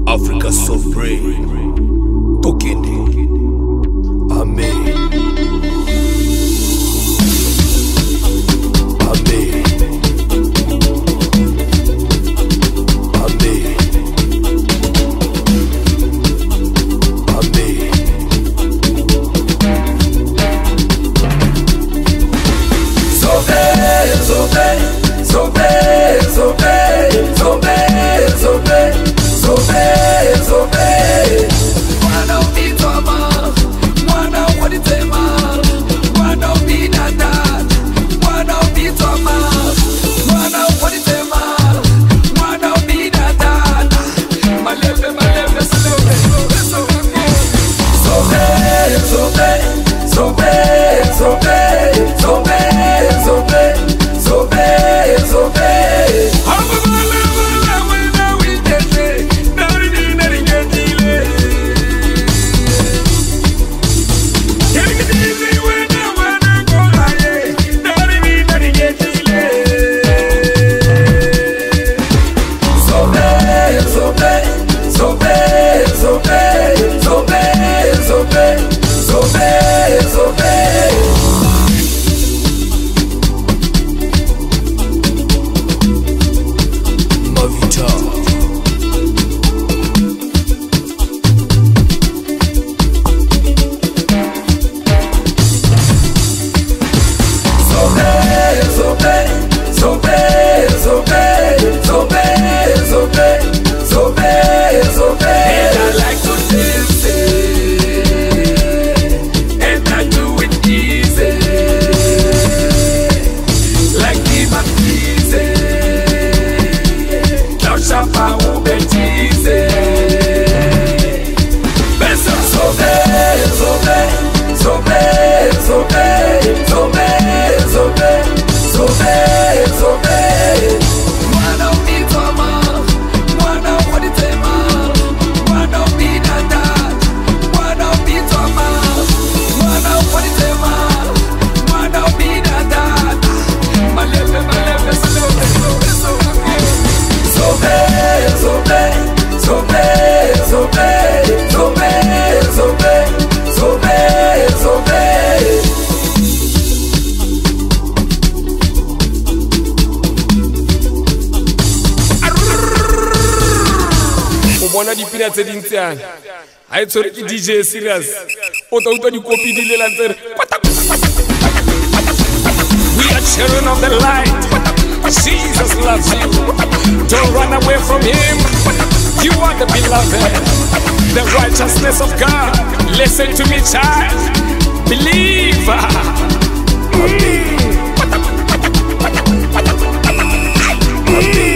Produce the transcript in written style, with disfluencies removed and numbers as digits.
Africa so brave. Tokende. Amen. Amen. Amen. Amen. Zope, Zope, Zope, Zope, Zope, Zope, Zope, Zope. Mwana upitoma, mwana ukoditema, mwana upinanda, mwana upitoma, mwana ukoditema, mwana upinanda. Malepe, malepe, zope, zope, zope, zope, zope, zope, zope, zope, zope, zope. Bona di pina tse dintsiana ha e tshwere ke DJ serious o tla utlwa dikopi di lela ntsere. We are children of the light. Jesus loves you. Don't run away from him. You are the beloved, the righteousness of God. Listen to me, child. Believe. Amen.